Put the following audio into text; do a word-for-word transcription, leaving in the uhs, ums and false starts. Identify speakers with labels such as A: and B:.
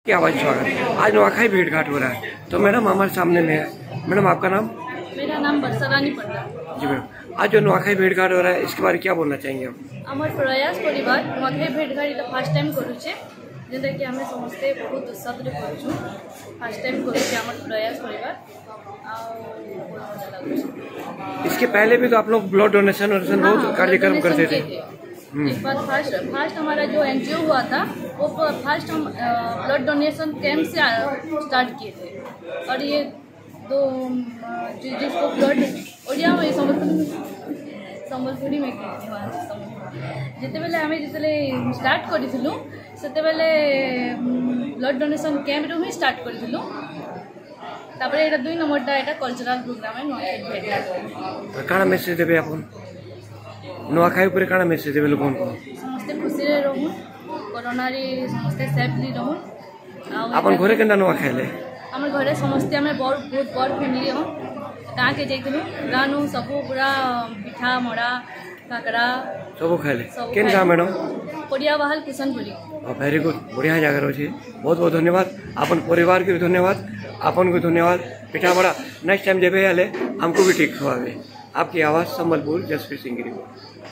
A: क्या आवाज स्वागत। आज नुआखाई भेंट घाट हो रहा है, तो मैडम हमारे सामने में है। मैडम आपका नाम?
B: मेरा नाम बरसरानी पंडा।
A: जी मैडम, आज जो नुआखाई भेंट घाट हो रहा है इसके बारे में क्या बोलना चाहेंगे आप?
B: आमर प्रयास परिवार नुआखाई भेंट घाट इटा फर्स्ट टाइम करूचे, जेंटा कि हमें समस्ते बहुत उत्साह रे करूछु। फर्स्ट टाइम करूचे आमर प्रयास परिवार आ बहुत मजा लागुचे।
A: इसके पहले भी तो आप लोग ब्लड डोनेशन और बहुत कार्यक्रम करते थे।
B: एक बार फर्स्ट फर्स्ट हमारा जो एनजीओ हुआ था वो फर्स्ट हम ब्लड डोनेशन कैंप से स्टार्ट किए थे, और ये दो जिसको ब्लड ओडिया में संबलपुर संबलपुरी में जिते बेले आम जिते स्टार्ट करूँ से ब्लड डोनेशन कैंप रू ही स्टार्ट करूँ। तापर एटा दुई नंबरटा एटा कल्चरल प्रोग्राम है।
A: काना मेसेज देबे आपन नुआखाई ऊपर काना मेसेज देबे लोगन को?
B: समस्ते खुशी रे रहू, कोरोना रे समस्ते सेफली रहू।
A: आपन घरे केना नुआखाई ले?
B: हमर घरे समस्ते हमें बहुत बहुत बड़ फैमिली हम गाँ के जाइथिलु, गाँ नु सब पूरा पिठा मड़ा काकड़ा
A: सब खाइले। केन गाँ मैडम?
B: कोडिया बहाल किशनपुरी।
A: वेरी गुड, बढ़िया जगह अच्छे। बहुत बहुत धन्यवाद अपन परिवार के भी धन्यवाद, अपन को धन्यवाद। पिठा बड़ा नेक्स्ट टाइम जब आले हमको भी ठीक खुआवे। आपकी आवाज़ संबलपुर जसप्रीत सिंह की रिपोर्ट।